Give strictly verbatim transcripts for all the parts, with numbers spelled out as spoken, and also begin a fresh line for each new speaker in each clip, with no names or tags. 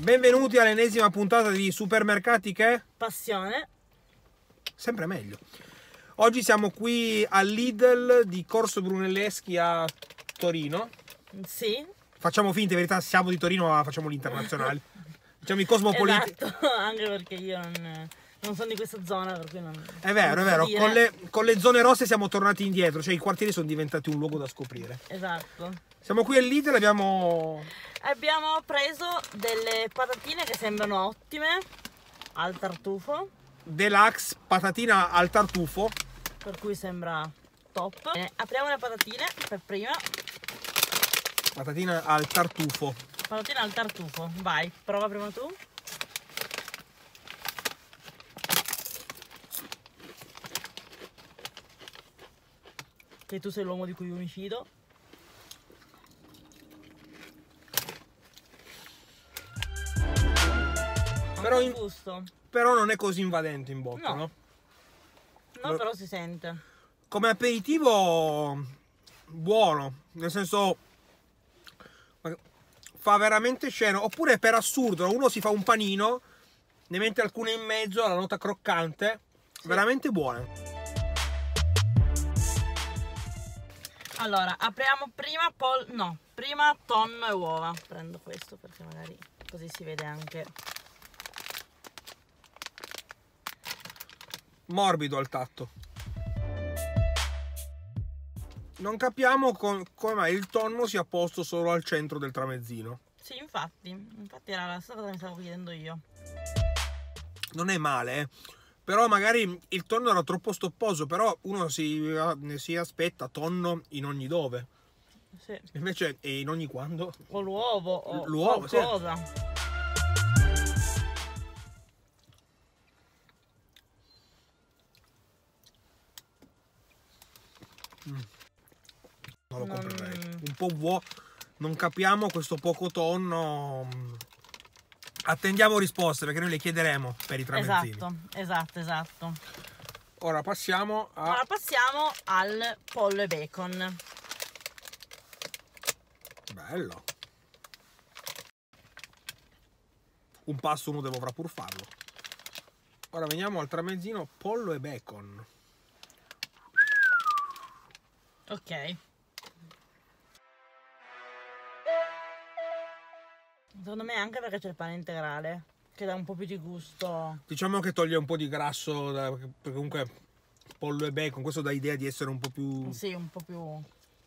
Benvenuti all'ennesima puntata di Supermercati che?
Passione.
Sempre meglio. Oggi siamo qui al Lidl di Corso Brunelleschi a Torino.
Sì.
Facciamo finta, in verità siamo di Torino, ma facciamo l'internazionale. Diciamo i cosmopoliti.
Esatto, anche perché io non, non sono di questa zona, per cui non...
È vero,
non
è vero.
dire.
Con le, con le zone rosse siamo tornati indietro, cioè i quartieri sono diventati un luogo da scoprire.
Esatto.
Siamo qui al Lidl e abbiamo...
Abbiamo preso delle patatine che sembrano ottime al tartufo.
Deluxe patatina al tartufo.
Per cui sembra top. Bene, apriamo le patatine per prima.
Patatina al tartufo.
Patatine al tartufo. Vai, prova prima tu. Che tu sei l'uomo di cui io mi fido.
Però, in,
gusto.
però non è così invadente in bocca, no?
No. No, però si sente.
Come aperitivo buono, nel senso fa veramente scena. Oppure per assurdo uno si fa un panino, ne mette alcune in mezzo alla nota croccante, sì. Veramente buone.
Allora, apriamo prima pol... no, prima tonno e uova. Prendo questo perché magari così si vede anche.
Morbido al tatto. Non capiamo com come mai il tonno sia posto solo al centro del tramezzino.
Sì, infatti, infatti era la stessa cosa che mi stavo chiedendo io.
Non è male, eh? Però magari il tonno era troppo stopposo, però uno si, ne si aspetta tonno in ogni dove.
Sì.
Invece è in ogni quando?
O l'uovo o
l'uovo,
qualcosa.
Sì. Mm. Non lo comprerei. Mm. Un po' vuoto. Non capiamo questo poco tonno. Attendiamo risposte perché noi le chiederemo per i tramezzini.
Esatto, esatto, esatto.
Ora passiamo a...
Ora passiamo al pollo e bacon.
Bello. Un passo uno dovrà pur farlo. Ora veniamo al tramezzino pollo e bacon.
Ok. Secondo me anche perché c'è il pane integrale, che dà un po' più di gusto.
Diciamo che toglie un po' di grasso, da, perché comunque pollo e bacon, questo dà idea di essere un po' più...
Sì, un po' più...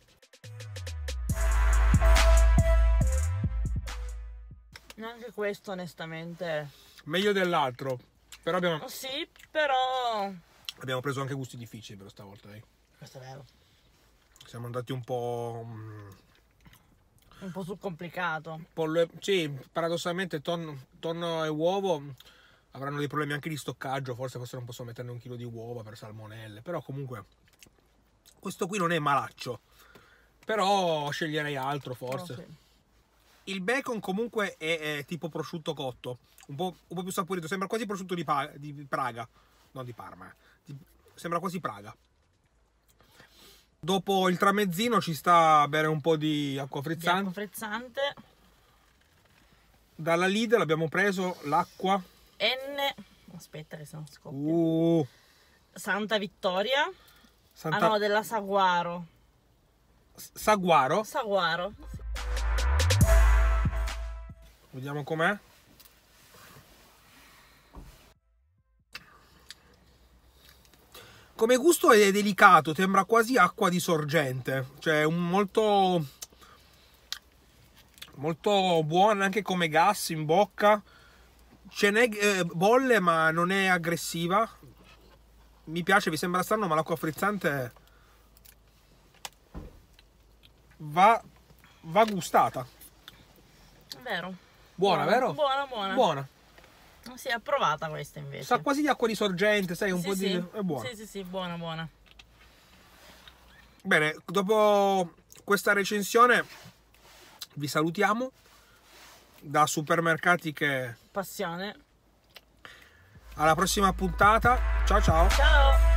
Anche questo onestamente...
Meglio dell'altro, però abbiamo...
Sì, però...
Abbiamo preso anche gusti difficili però stavolta, dai.
Questo è vero.
Siamo andati un po'...
Un po' sul complicato.
Pollo e... Sì, paradossalmente tonno, tonno e uovo avranno dei problemi anche di stoccaggio, forse forse non posso metterne un chilo di uova per salmonelle, però comunque questo qui non è malaccio, però sceglierei altro forse. Oh, sì. Il bacon comunque è, è tipo prosciutto cotto, un po', un po' più saporito, sembra quasi prosciutto di, pa di Praga, non di Parma, di, sembra quasi Praga. Dopo il tramezzino ci sta a bere un po' di acqua frizzante.
Di acqua frizzante.
Dalla Lidl abbiamo preso l'acqua
N. Aspetta che se no scoppia.
Uh.
Santa Vittoria.
Santa...
Ah no, della Saguaro.
Saguaro?
Saguaro.
Vediamo com'è. Come gusto è delicato, sembra quasi acqua di sorgente, cioè un molto molto buona anche come gas in bocca, ce n'è eh, bolle ma non è aggressiva, mi piace, vi sembra strano ma l'acqua frizzante va, va gustata.
Vero.
Buona,
buona,
vero?
Buona, buona.
Buona.
Si è approvata questa invece.
Sa quasi di acqua di sorgente, sai, un
sì,
po'
sì.
di... è buona.
Sì, sì, sì, buona, buona.
Bene, dopo questa recensione vi salutiamo da Supermercati che...
Passione.
Alla prossima puntata. Ciao ciao.
Ciao.